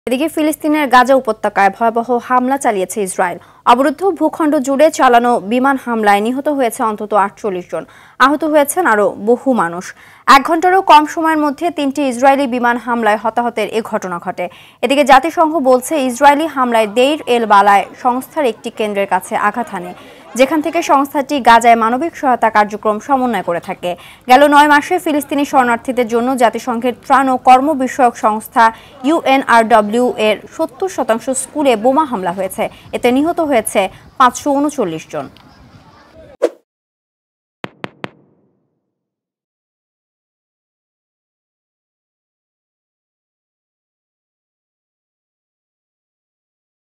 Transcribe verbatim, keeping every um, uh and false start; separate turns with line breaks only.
এদিকে ফিলিস্তিনের গাজা উপত্যকায় ভয়াবহ হামলা চালিয়েছে ইসরায়েল। অবরুদ্ধ ভূখণ্ড জুড়ে চালানো বিমান হামলায় নিহত হয়েছে অন্তত আটচল্লিশ জন, আহত হয়েছেন আরও বহু মানুষ। এক ঘন্টারও কম সময়ের মধ্যে তিনটি ইসরায়েলি বিমান হামলায় হতাহতের এ ঘটনা ঘটে। এদিকে জাতিসংঘ বলছে ইসরায়েলি হামলায় দেইর এল বালায় সংস্থার একটি কেন্দ্রের কাছে আঘাত হানে, যেখান থেকে সংস্থাটি গাজায় মানবিক সহায়তা কার্যক্রম সমন্বয় করে থাকে। গেল নয় মাসে ফিলিস্তিনি শরণার্থীদের জন্য জাতিসংঘের ত্রাণ ও কর্ম বিষয়ক সংস্থা ইউএনআরডব্লিউ এর সত্তর শতাংশ স্কুলে বোমা হামলা হয়েছে। এতে নিহত হয়েছে পাঁচশো উনচল্লিশ জন।